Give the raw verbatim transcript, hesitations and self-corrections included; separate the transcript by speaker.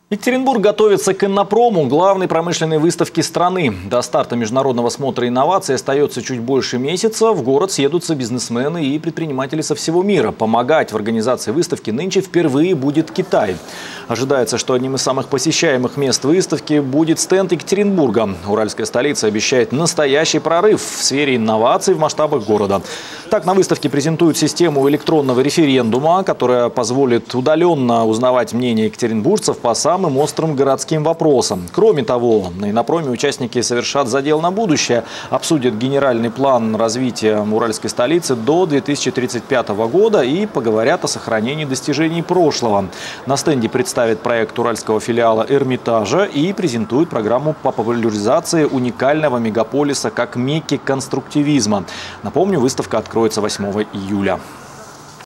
Speaker 1: Екатеринбург готовится к иннопрому, главной промышленной выставке страны. До старта международного смотра инноваций остается чуть больше месяца. В город съедутся бизнесмены и предприниматели со всего мира. Помогать в организации выставки нынче впервые будет Китай. Ожидается, что одним из самых посещаемых мест выставки будет стенд Екатеринбурга. Уральская столица обещает настоящий прорыв в сфере инноваций в масштабах города. Так, на выставке презентуют систему электронного референдума, которая позволит удаленно узнавать мнение екатеринбуржцев по самым острым городским вопросам. Кроме того, на иннопроме участники совершат задел на будущее, обсудят генеральный план развития уральской столицы до две тысячи тридцать пятого года и поговорят о сохранении достижений прошлого. На стенде представят проект уральского филиала Эрмитажа и презентуют программу по популяризации уникального мегаполиса как мекки конструктивизма. Напомню, выставка откроется восьмого июля.